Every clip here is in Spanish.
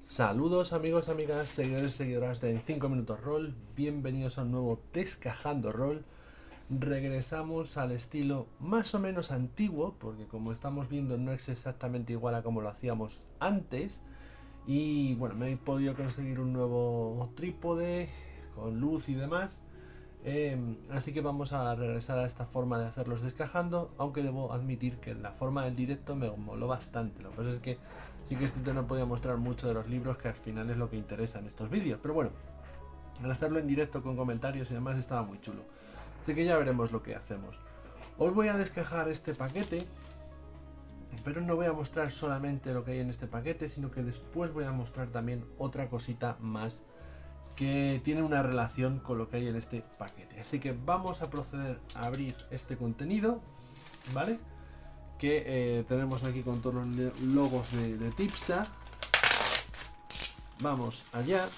Saludos amigos, amigas, seguidores y seguidoras de En 5 Minutos Roll. Bienvenidos a un nuevo Descajando Roll. Regresamos al estilo más o menos antiguo, porque como estamos viendo no es exactamente igual a como lo hacíamos antes. Y bueno, me he podido conseguir un nuevo trípode con luz y demás. Así que vamos a regresar a esta forma de hacerlos descajando, aunque debo admitir que la forma del directo me moló bastante. Lo que pasa es que sí que este no podía mostrar mucho de los libros, que al final es lo que interesa en estos vídeos, pero bueno, al hacerlo en directo con comentarios y demás estaba muy chulo. Así que ya veremos lo que hacemos. Os voy a descajar este paquete, pero no voy a mostrar solamente lo que hay en este paquete, sino que después voy a mostrar también otra cosita más que tiene una relación con lo que hay en este paquete. Así que vamos a proceder a abrir este contenido, ¿vale? Que tenemos aquí con todos los logos de Tipsa. Vamos allá.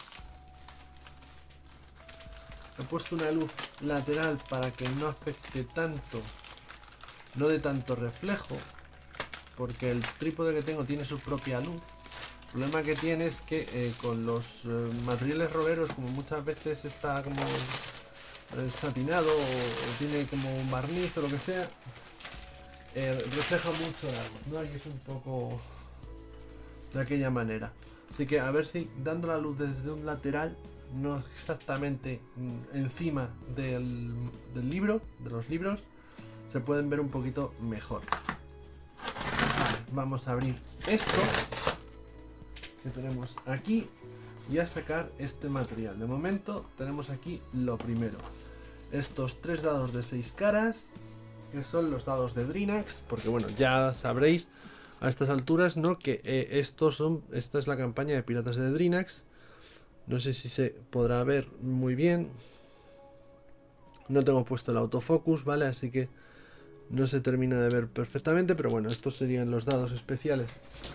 He puesto una luz lateral para que no afecte tanto, no dé tanto reflejo, porque el trípode que tengo tiene su propia luz. El problema que tiene es que con los materiales roleros, como muchas veces está como satinado o tiene como un barniz o lo que sea, refleja mucho la luz, ¿no? Y es un poco de aquella manera. Así que a ver si dando la luz desde un lateral, no exactamente encima del libro, de los libros, se pueden ver un poquito mejor. Vale, vamos a abrir esto que tenemos aquí y a sacar este material. De momento tenemos aquí lo primero, estos 3 dados de 6 caras, que son los dados de Drinax, porque bueno, ya sabréis a estas alturas, ¿no? Que esta es la campaña de Piratas de Drinax. No sé si se podrá ver muy bien, no tengo puesto el autofocus, ¿vale? Así que no se termina de ver perfectamente, pero bueno, estos serían los dados especiales.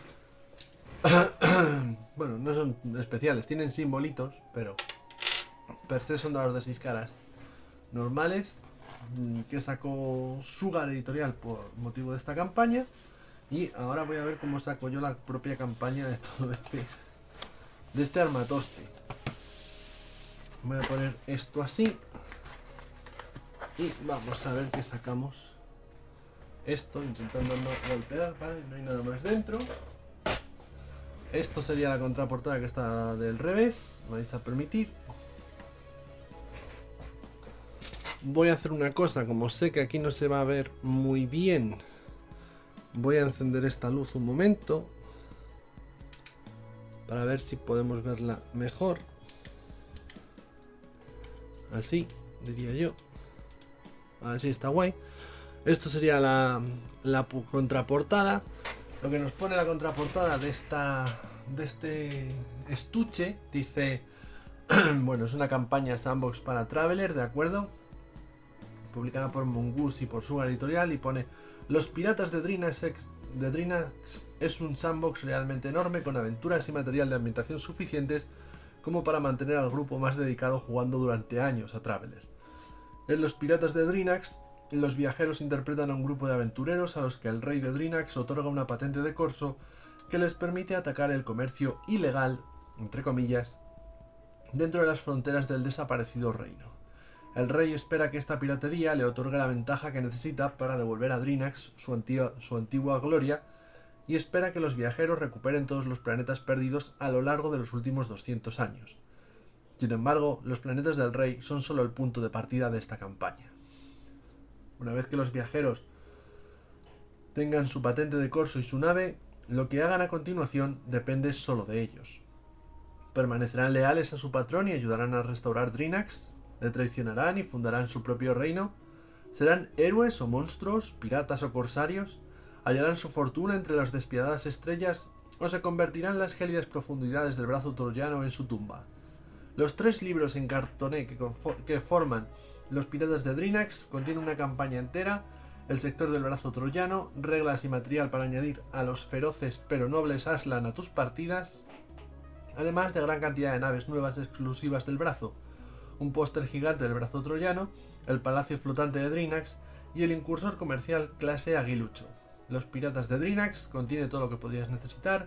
Bueno, no son especiales, tienen simbolitos, pero per se son dados de 6 caras normales, que sacó Sugar Editorial por motivo de esta campaña. Y ahora voy a ver cómo saco yo la propia campaña de todo este armatoste. Voy a poner esto así y vamos a ver qué sacamos. Esto intentando no golpear, ¿vale? No hay nada más dentro. Esto sería la contraportada, que está del revés, me vais a permitir. Voy a hacer una cosa, como sé que aquí no se va a ver muy bien, voy a encender esta luz un momento para ver si podemos verla mejor. Así, diría yo. Así está guay. Esto sería la contraportada. Lo que nos pone la contraportada de este estuche dice bueno, es una campaña sandbox para Traveler, ¿de acuerdo? Publicada por Mongoose y por Sugar Editorial, y pone: Los Piratas de Drinax es un sandbox realmente enorme, con aventuras y material de ambientación suficientes como para mantener al grupo más dedicado jugando durante años a Traveler. En Los Piratas de Drinax, los viajeros interpretan a un grupo de aventureros a los que el rey de Drinax otorga una patente de corso que les permite atacar el comercio ilegal, entre comillas, dentro de las fronteras del desaparecido reino. El rey espera que esta piratería le otorgue la ventaja que necesita para devolver a Drinax su antigua gloria, y espera que los viajeros recuperen todos los planetas perdidos a lo largo de los últimos 200 años. Sin embargo, los planetas del rey son solo el punto de partida de esta campaña. Una vez que los viajeros tengan su patente de corso y su nave, lo que hagan a continuación depende solo de ellos. ¿Permanecerán leales a su patrón y ayudarán a restaurar Drinax? ¿Le traicionarán y fundarán su propio reino? ¿Serán héroes o monstruos, piratas o corsarios? ¿Hallarán su fortuna entre las despiadadas estrellas o se convertirán las gélidas profundidades del brazo troyano en su tumba? Los 3 libros en cartoné que forman Los Piratas de Drinax contienen una campaña entera, el sector del brazo troyano, reglas y material para añadir a los feroces pero nobles Aslan a tus partidas, además de gran cantidad de naves nuevas exclusivas del brazo, un póster gigante del brazo troyano, el palacio flotante de Drinax y el incursor comercial clase Aguilucho. Los Piratas de Drinax contiene todo lo que podrías necesitar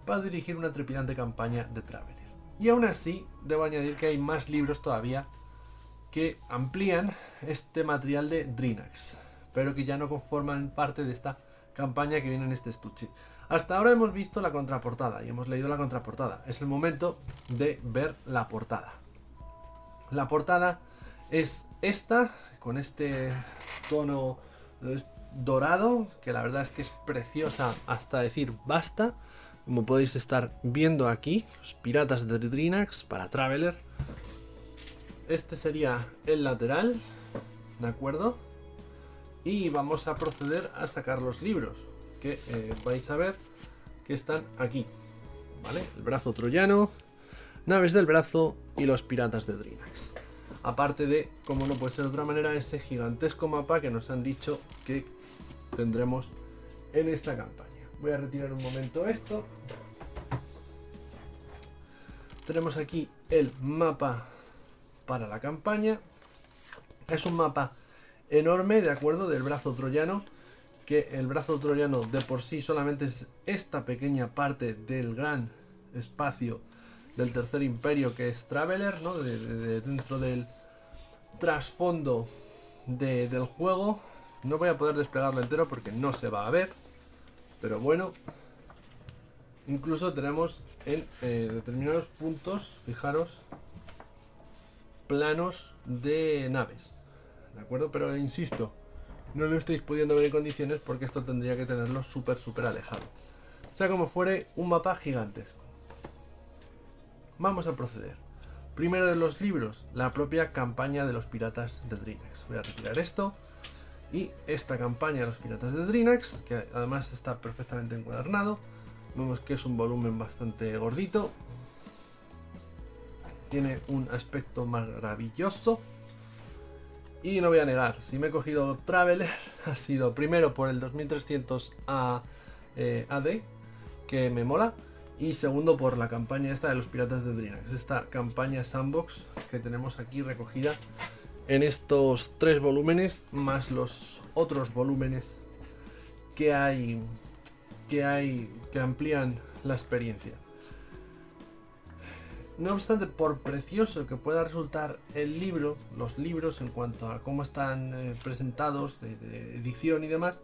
para dirigir una trepidante campaña de Traveler. Y aún así, debo añadir que hay más libros todavía que amplían este material de Drinax, pero que ya no conforman parte de esta campaña que viene en este estuche. Hasta ahora hemos visto la contraportada y hemos leído la contraportada. Es el momento de ver la portada. La portada es esta, con este tono dorado, que la verdad es que es preciosa hasta decir basta. Como podéis estar viendo aquí, los piratas de Drinax para Traveler. Este sería el lateral, ¿de acuerdo? Y vamos a proceder a sacar los libros, que vais a ver que están aquí, ¿vale? El brazo troyano, naves del brazo y los piratas de Drinax. Aparte de, como no puede ser de otra manera, ese gigantesco mapa que nos han dicho que tendremos en esta campaña. Voy a retirar un momento esto. Tenemos aquí el mapa para la campaña. Es un mapa enorme, de acuerdo, del brazo troyano, que el brazo troyano de por sí solamente es esta pequeña parte del gran espacio del Tercer Imperio, que es Traveler, ¿no? Dentro del trasfondo del juego. No voy a poder desplegarlo entero porque no se va a ver, pero bueno, incluso tenemos en determinados puntos, fijaros, planos de naves, ¿de acuerdo? Pero insisto, no lo estáis pudiendo ver en condiciones porque esto tendría que tenerlo súper alejado. Sea como fuere, un mapa gigantesco. Vamos a proceder. Primero de los libros, la propia campaña de los piratas de Drinax. Voy a retirar esto. Y esta campaña de los piratas de Drinax, que además está perfectamente encuadernado. Vemos que es un volumen bastante gordito. Tiene un aspecto maravilloso. Y no voy a negar, si me he cogido Traveler, ha sido primero por el 2300 AD, que me mola. Y segundo por la campaña esta de los piratas de Drinax. Esta campaña sandbox que tenemos aquí recogida en estos 3 volúmenes, más los otros volúmenes que amplían la experiencia. No obstante, por precioso que pueda resultar el libro, los libros en cuanto a cómo están presentados, de edición y demás,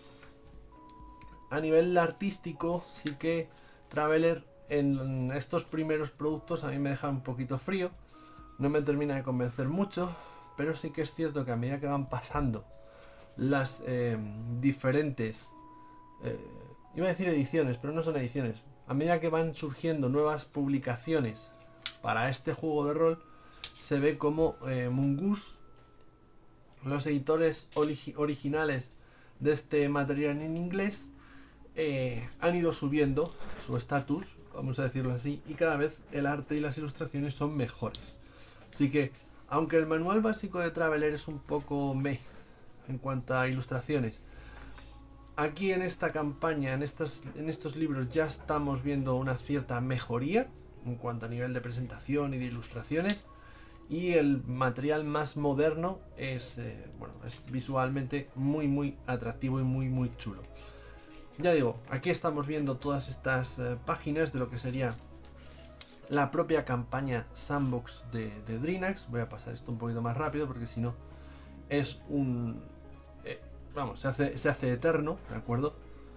a nivel artístico sí que Traveler en estos primeros productos a mí me deja un poquito frío, no me termina de convencer mucho, pero sí que es cierto que a medida que van pasando las diferentes, iba a decir ediciones, pero no son ediciones, a medida que van surgiendo nuevas publicaciones para este juego de rol, se ve como Mungus, los editores originales de este material en inglés, han ido subiendo su estatus, vamos a decirlo así, y cada vez el arte y las ilustraciones son mejores. Así que, aunque el manual básico de Traveler es un poco meh en cuanto a ilustraciones, aquí en esta campaña, en estos libros ya estamos viendo una cierta mejoría en cuanto a nivel de presentación y de ilustraciones, y el material más moderno es, bueno, es visualmente muy atractivo y muy chulo. Ya digo, aquí estamos viendo todas estas páginas de lo que sería la propia campaña sandbox de Drinax. Voy a pasar esto un poquito más rápido porque si no es un... vamos, se hace eterno, ¿de acuerdo?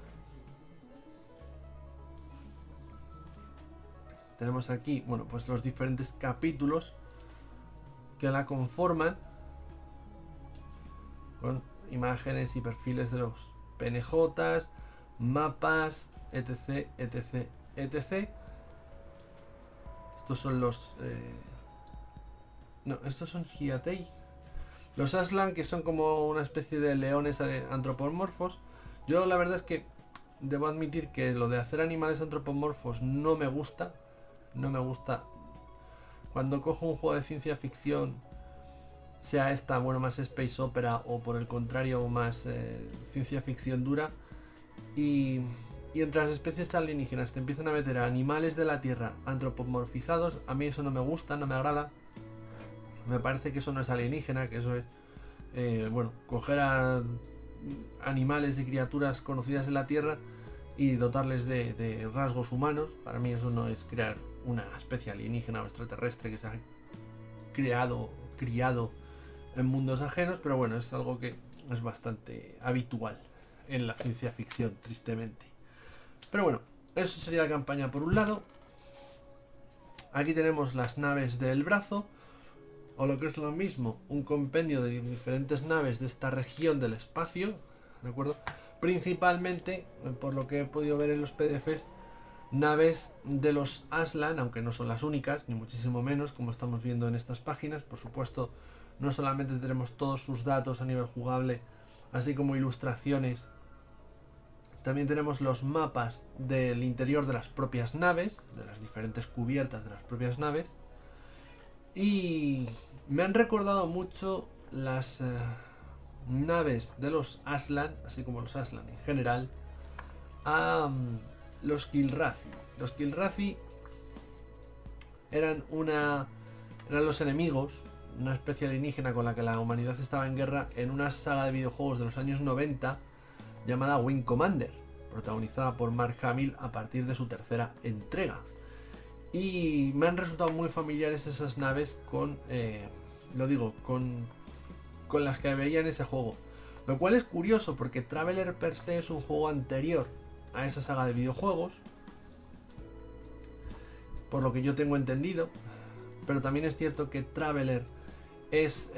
Tenemos aquí, bueno, pues los diferentes capítulos que la conforman, con imágenes y perfiles de los PNJs, mapas, etc. Estos son los... no, estos son Hyatei. Los Aslan, que son como una especie de leones antropomorfos. Yo la verdad es que debo admitir que lo de hacer animales antropomorfos no me gusta. No me gusta. Cuando cojo un juego de ciencia ficción, sea esta, bueno, más space opera, o por el contrario más ciencia ficción dura, y entre las especies alienígenas te empiezan a meter a animales de la Tierra antropomorfizados, a mí eso no me gusta, no me agrada. Me parece que eso no es alienígena, que eso es, bueno, coger a animales y criaturas conocidas en la Tierra y dotarles de rasgos humanos. Para mí eso no es crear una especie alienígena o extraterrestre que se ha criado en mundos ajenos, pero bueno, es algo que es bastante habitual en la ciencia ficción, tristemente. Pero bueno, eso sería la campaña por un lado. Aquí tenemos las naves del brazo, o lo que es lo mismo, un compendio de diferentes naves de esta región del espacio, ¿de acuerdo? Principalmente, por lo que he podido ver en los PDFs, naves de los Aslan, aunque no son las únicas, ni muchísimo menos, como estamos viendo en estas páginas. Por supuesto, no solamente tenemos todos sus datos a nivel jugable, así como ilustraciones. También tenemos los mapas del interior de las propias naves, de las diferentes cubiertas de las propias naves. Y me han recordado mucho las naves de los Aslan, así como los Aslan en general, a los Kilrathi. Los Kilrathi eran los enemigos, una especie alienígena con la que la humanidad estaba en guerra en una saga de videojuegos de los años 90 llamada Wing Commander, protagonizada por Mark Hamill a partir de su tercera entrega. Y me han resultado muy familiares esas naves con las que veía en ese juego. Lo cual es curioso porque Traveler per se es un juego anterior a esa saga de videojuegos, por lo que yo tengo entendido. Pero también es cierto que Traveler es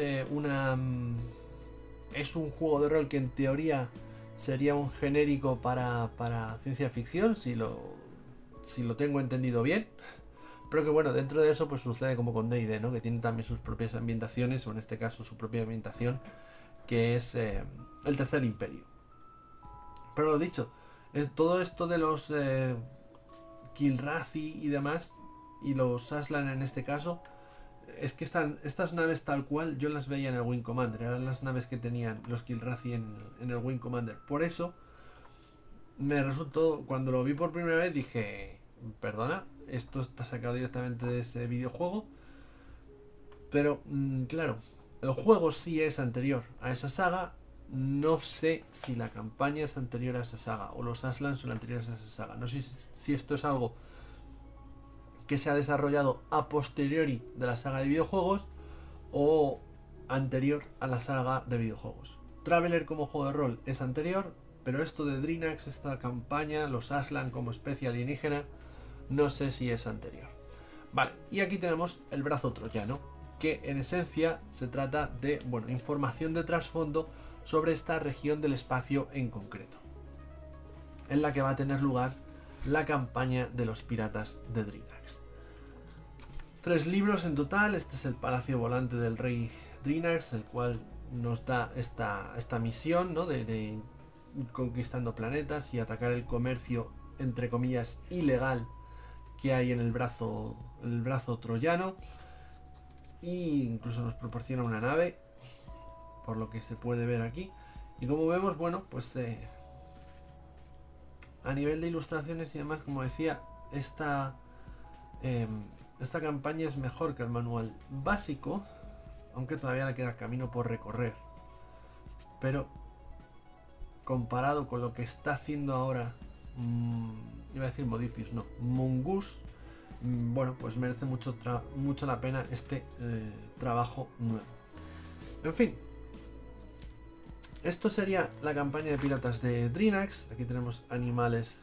un juego de rol que en teoría sería un genérico para ciencia ficción, si lo tengo entendido bien. Pero que bueno, dentro de eso pues sucede como con D&D, ¿no? Que tiene también sus propias ambientaciones, o en este caso su propia ambientación, que es el Tercer Imperio. Pero lo dicho, todo esto de los Kilrathi y demás, y los Aslan en este caso, es que estas naves tal cual yo las veía en el Wing Commander, eran las naves que tenían los Kilrathi en el Wing Commander. Por eso me resultó, cuando lo vi por primera vez dije, perdona, esto está sacado directamente de ese videojuego. Pero claro, el juego sí es anterior a esa saga. No sé si la campaña es anterior a esa saga, o los Aslan son anteriores a esa saga. No sé si esto es algo que se ha desarrollado a posteriori de la saga de videojuegos, o anterior a la saga de videojuegos. Traveler como juego de rol es anterior, pero esto de Drinax, esta campaña, los Aslan como especie alienígena, no sé si es anterior. Vale, y aquí tenemos el brazo troyano, que en esencia se trata de, bueno, información de trasfondo sobre esta región del espacio en concreto, en la que va a tener lugar la campaña de los piratas de Drinax. 3 libros en total. Este es el palacio volante del rey Drinax, el cual nos da esta misión, ¿no? de ir conquistando planetas y atacar el comercio, entre comillas, ilegal que hay en el brazo troyano. Y incluso nos proporciona una nave, por lo que se puede ver aquí. Y como vemos, bueno, pues a nivel de ilustraciones y demás, como decía, esta campaña es mejor que el manual básico, aunque todavía le queda camino por recorrer. Pero comparado con lo que está haciendo ahora, iba a decir Modiphius, no, Mongoose, bueno, pues merece mucho la pena este trabajo nuevo. En fin, esto sería la campaña de piratas de Drinax. Aquí tenemos animales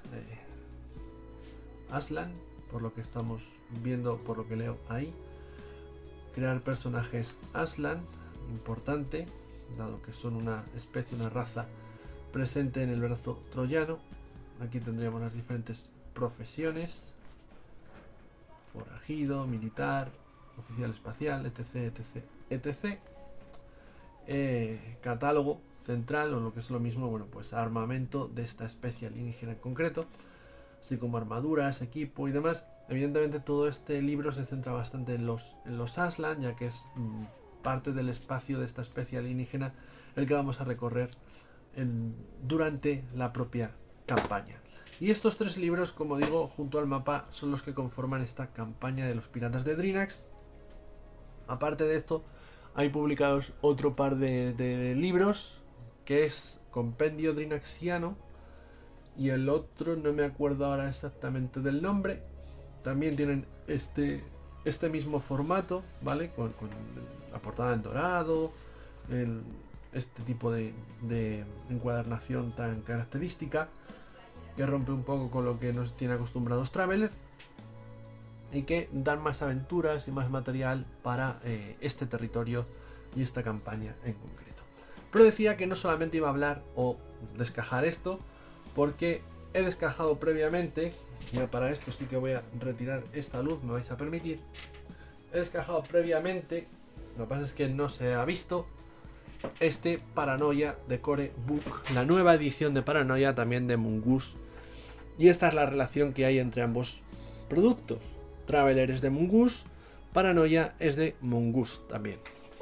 Aslan, por lo que estamos viendo, por lo que leo ahí. Crear personajes Aslan, importante, dado que son una especie, una raza presente en el brazo troyano. Aquí tendríamos las diferentes profesiones: forajido, militar, oficial espacial, etc, etc, etc. Catálogo central, o lo que es lo mismo, bueno, pues armamento de esta especie alienígena en concreto, así como armaduras, equipo y demás. Evidentemente todo este libro se centra bastante en los Aslan, ya que es parte del espacio de esta especie alienígena el que vamos a recorrer durante la propia campaña. Y estos 3 libros, como digo, junto al mapa, son los que conforman esta campaña de los piratas de Drinax. Aparte de esto, hay publicados otro par de libros, que es Compendio Drinaxiano y el otro no me acuerdo ahora exactamente del nombre. También tienen este mismo formato, ¿vale? Con la portada en dorado, este tipo de encuadernación tan característica, que rompe un poco con lo que nos tiene acostumbrados Traveler, y que dan más aventuras y más material para este territorio y esta campaña en concreto. Pero decía que no solamente iba a hablar o descajar esto, porque he descajado previamente, y para esto sí que voy a retirar esta luz, me vais a permitir. He descajado previamente, lo que pasa es que no se ha visto, este Paranoia de Core Book, la nueva edición de Paranoia también de Mongoose. Y esta es la relación que hay entre ambos productos. Traveler es de Mongoose, Paranoia es de Mongoose también.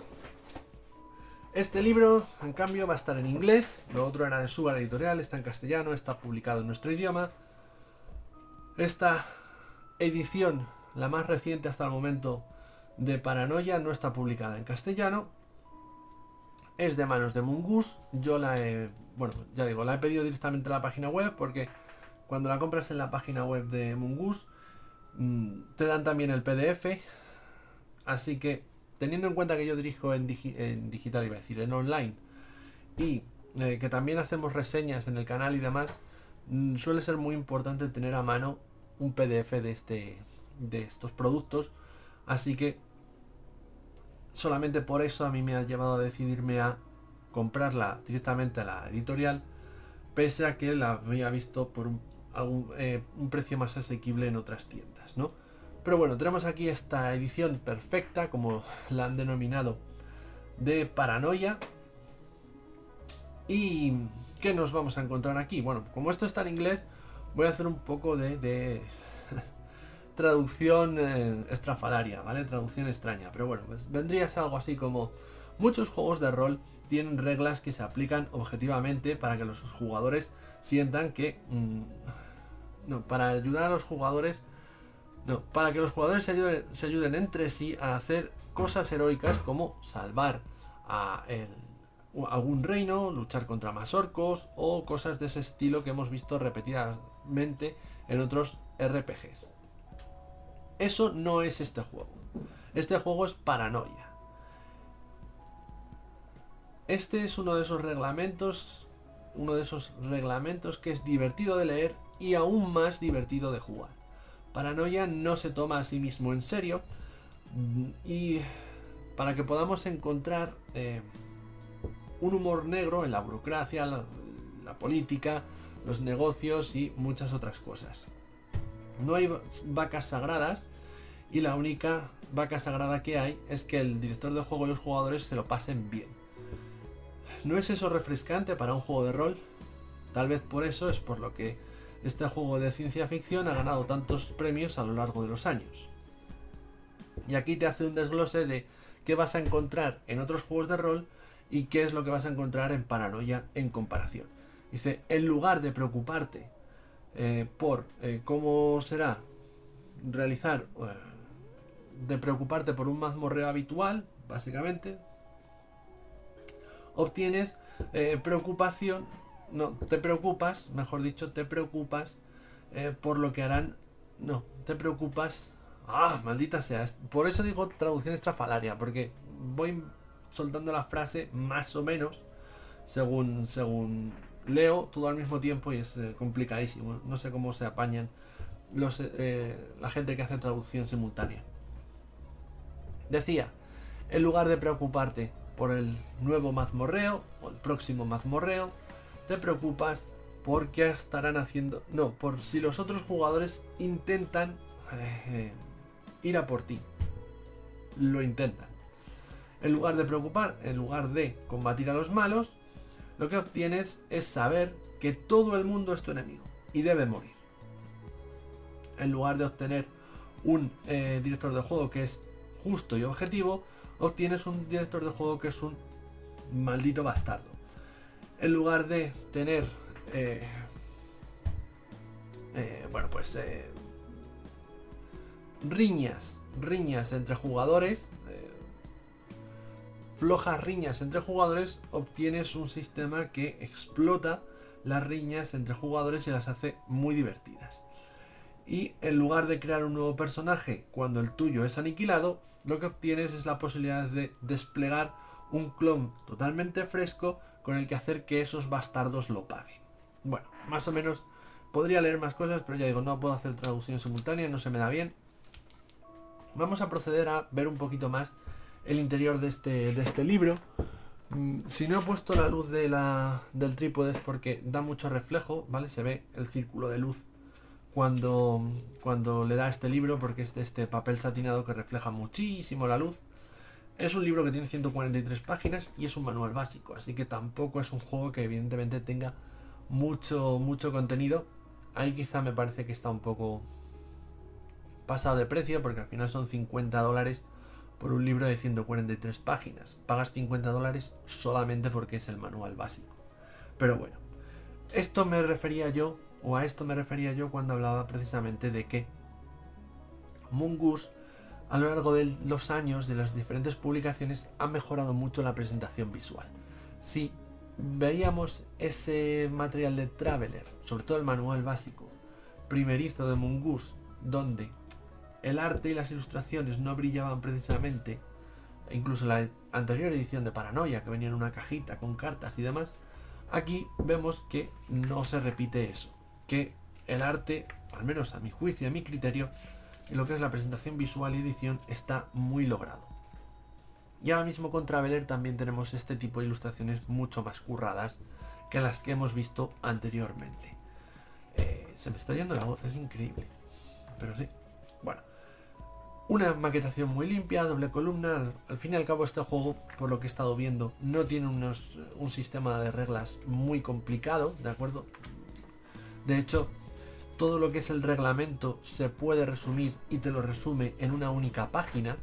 Este libro, en cambio, va a estar en inglés. Lo otro era de Sugar Editorial, está en castellano, está publicado en nuestro idioma. Esta edición, la más reciente hasta el momento de Paranoia, no está publicada en castellano. Es de manos de Mongoose. Yo la he, bueno, ya digo, la he pedido directamente a la página web, porque cuando la compras en la página web de Mongoose te dan también el PDF. Así que, teniendo en cuenta que yo dirijo en digital, iba a decir, en online, y que también hacemos reseñas en el canal y demás, suele ser muy importante tener a mano un PDF de estos productos. Así que solamente por eso a mí me ha llevado a decidirme a comprarla directamente a la editorial, pese a que la había visto por un precio más asequible en otras tiendas, ¿no? Pero bueno, tenemos aquí esta edición perfecta, como la han denominado, de Paranoia. ¿Y qué nos vamos a encontrar aquí? Bueno, como esto está en inglés, voy a hacer un poco de traducción estrafalaria, ¿vale? Traducción extraña. Pero bueno, pues vendría a ser algo así como: muchos juegos de rol tienen reglas que se aplican objetivamente para que los jugadores sientan que... no, para ayudar a los jugadores... No, para que los jugadores se ayuden entre sí a hacer cosas heroicas como salvar a algún reino, luchar contra más orcos o cosas de ese estilo que hemos visto repetidamente en otros RPGs. Eso no es este juego. Este juego es Paranoia. Este es uno de esos reglamentos que es divertido de leer y aún más divertido de jugar. Paranoia no se toma a sí mismo en serio, y para que podamos encontrar un humor negro en la burocracia, la política, los negocios y muchas otras cosas. No hay vacas sagradas, y la única vaca sagrada que hay es que el director de juego y los jugadores se lo pasen bien. ¿No es eso refrescante para un juego de rol? Tal vez por eso es por lo que este juego de ciencia ficción ha ganado tantos premios a lo largo de los años. Y aquí te hace un desglose de qué vas a encontrar en otros juegos de rol y qué es lo que vas a encontrar en Paranoia en comparación. Dice, en lugar de preocuparte por cómo será realizar, de preocuparte por un mazmorreo habitual, básicamente, obtienes preocupación. No, te preocupas, mejor dicho, te preocupas por lo que harán. No, te preocupas. ¡Ah, maldita sea! Por eso digo traducción estrafalaria, porque voy soltando la frase más o menos según leo todo al mismo tiempo, y es complicadísimo. No sé cómo se apañan la gente que hace traducción simultánea. Decía, en lugar de preocuparte por el nuevo mazmorreo o el próximo mazmorreo, te preocupas por qué estarán haciendo... No, por si los otros jugadores intentan ir a por ti. Lo intentan. En lugar de combatir a los malos, lo que obtienes es saber que todo el mundo es tu enemigo y debe morir. En lugar de obtener un director de juego que es justo y objetivo, obtienes un director de juego que es un maldito bastardo. En lugar de tener riñas entre jugadores, flojas riñas entre jugadores, obtienes un sistema que explota las riñas entre jugadores y las hace muy divertidas. Y en lugar de crear un nuevo personaje cuando el tuyo es aniquilado, lo que obtienes es la posibilidad de desplegar un clon totalmente fresco con el que hacer que esos bastardos lo paguen. Bueno, más o menos podría leer más cosas, pero ya digo, no puedo hacer traducción simultánea, no se me da bien. Vamos a proceder a ver un poquito más el interior de este libro. Si no he puesto la luz del trípode es porque da mucho reflejo, ¿vale? Se ve el círculo de luz cuando le da este libro, porque es de este papel satinado que refleja muchísimo la luz. Es un libro que tiene 143 páginas y es un manual básico, así que tampoco es un juego que evidentemente tenga mucho contenido. Ahí quizá me parece que está un poco pasado de precio, porque al final son $50 por un libro de 143 páginas. Pagas $50 solamente porque es el manual básico. Pero bueno, a esto me refería yo cuando hablaba precisamente de que Mungus, a lo largo de los años, de las diferentes publicaciones, ha mejorado mucho la presentación visual. Si veíamos ese material de Traveler, sobre todo el manual básico primerizo de Mungus, donde el arte y las ilustraciones no brillaban precisamente, e incluso la anterior edición de Paranoia, que venía en una cajita con cartas y demás, aquí vemos que no se repite eso, que el arte, al menos a mi juicio y a mi criterio, en lo que es la presentación visual y edición, está muy logrado. Y ahora mismo con Traveler también tenemos este tipo de ilustraciones mucho más curradas que las que hemos visto anteriormente. Se me está yendo la voz, es increíble. Pero sí. Bueno. Una maquetación muy limpia, doble columna. Al fin y al cabo este juego, por lo que he estado viendo, no tiene un sistema de reglas muy complicado, ¿de acuerdo? De hecho, todo lo que es el reglamento se puede resumir y te lo resume en una única página,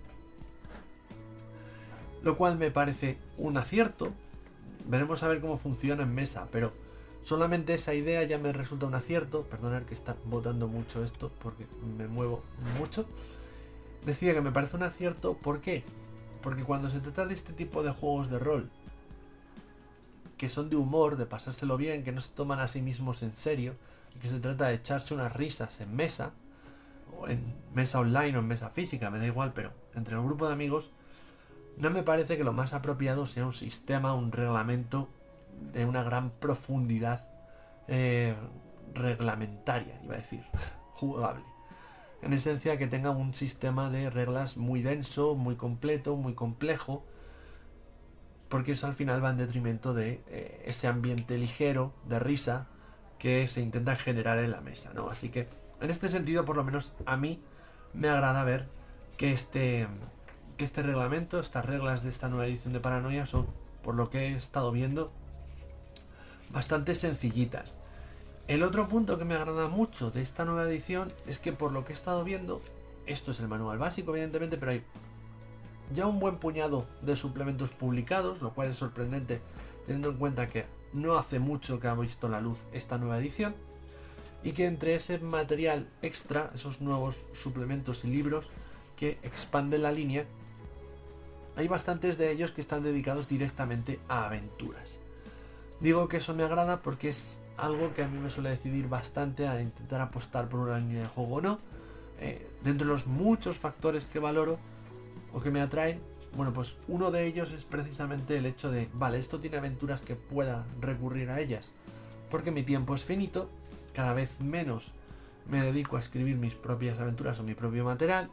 lo cual me parece un acierto. Veremos a ver cómo funciona en mesa, pero solamente esa idea ya me resulta un acierto. Perdonad que está botando mucho esto porque me muevo mucho. Decía que me parece un acierto, ¿por qué? Porque cuando se trata de este tipo de juegos de rol, que son de humor, de pasárselo bien, que no se toman a sí mismos en serio, y que se trata de echarse unas risas en mesa, o en mesa online o en mesa física, me da igual, pero entre el grupo de amigos, no me parece que lo más apropiado sea un sistema, un reglamento de una gran profundidad reglamentaria, iba a decir, jugable. En esencia, que tenga un sistema de reglas muy denso, muy completo, muy complejo, porque eso al final va en detrimento de ese ambiente ligero, de risa, que se intenta generar en la mesa, ¿no? Así que, en este sentido, por lo menos a mí me agrada ver que este reglamento, estas reglas de esta nueva edición de Paranoia son, por lo que he estado viendo, bastante sencillitas. El otro punto que me agrada mucho de esta nueva edición es que, por lo que he estado viendo, esto es el manual básico evidentemente, pero hay ya un buen puñado de suplementos publicados, lo cual es sorprendente teniendo en cuenta que no hace mucho que ha visto la luz esta nueva edición, y que entre ese material extra, esos nuevos suplementos y libros que expanden la línea, hay bastantes de ellos que están dedicados directamente a aventuras. Digo que eso me agrada porque es algo que a mí me suele decidir bastante a intentar apostar por una línea de juego o no. Dentro de los muchos factores que valoro o que me atraen, bueno, pues uno de ellos es precisamente el hecho de, vale, esto tiene aventuras que pueda recurrir a ellas, porque mi tiempo es finito, cada vez menos me dedico a escribir mis propias aventuras o mi propio material,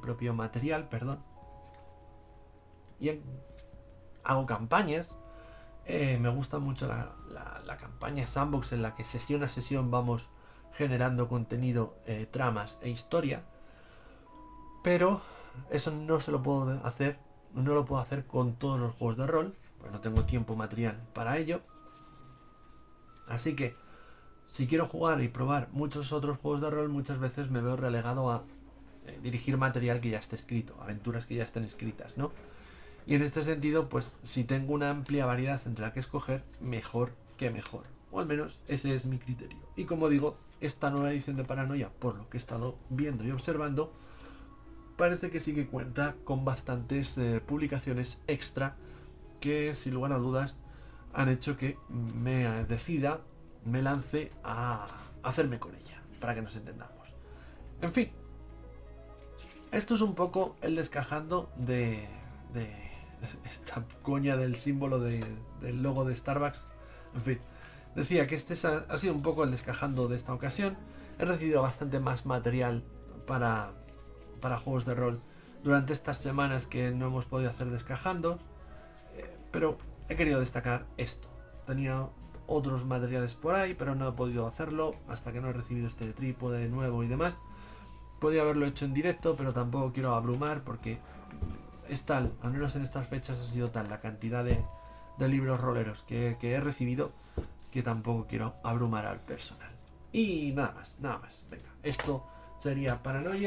y hago campañas. Me gusta mucho la campaña Sandbox, en la que sesión a sesión vamos generando contenido, tramas e historia, pero eso no lo puedo hacer con todos los juegos de rol, pues no tengo tiempo material para ello. Así que si quiero jugar y probar muchos otros juegos de rol, muchas veces me veo relegado a dirigir material que ya esté escrito, aventuras que ya estén escritas, ¿no? Y en este sentido, pues si tengo una amplia variedad entre la que escoger, mejor que mejor. O al menos ese es mi criterio. Y como digo, esta nueva edición de Paranoia, por lo que he estado viendo y observando, parece que sí que cuenta con bastantes publicaciones extra que, sin lugar a dudas, han hecho que me decida me lance a hacerme con ella, para que nos entendamos. En fin, esto es un poco el descajando de esta coña del símbolo del logo de Starbucks. En fin, decía que este ha sido un poco el descajando de esta ocasión. He recibido bastante más material para juegos de rol durante estas semanas que no hemos podido hacer descajando, pero he querido destacar esto. Tenía otros materiales por ahí, pero no he podido hacerlo hasta que no he recibido este trípode nuevo y demás. Podría haberlo hecho en directo, pero tampoco quiero abrumar porque es tal, al menos en estas fechas ha sido tal la cantidad de libros roleros que he recibido, que tampoco quiero abrumar al personal. Y nada más. Venga, esto sería Paranoia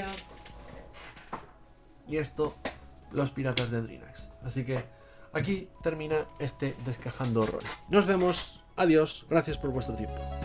y esto Los Piratas de Drinax. Así que aquí termina este Descajando Rol. Nos vemos, adiós, gracias por vuestro tiempo.